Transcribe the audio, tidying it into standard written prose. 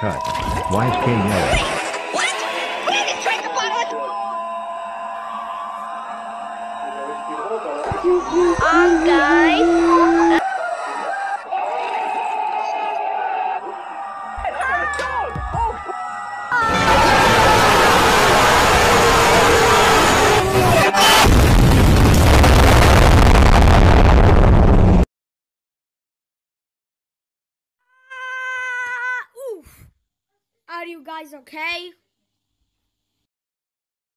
cut. Why is K yelling? What? We didn't drink the bottle. Guys. Are you guys okay?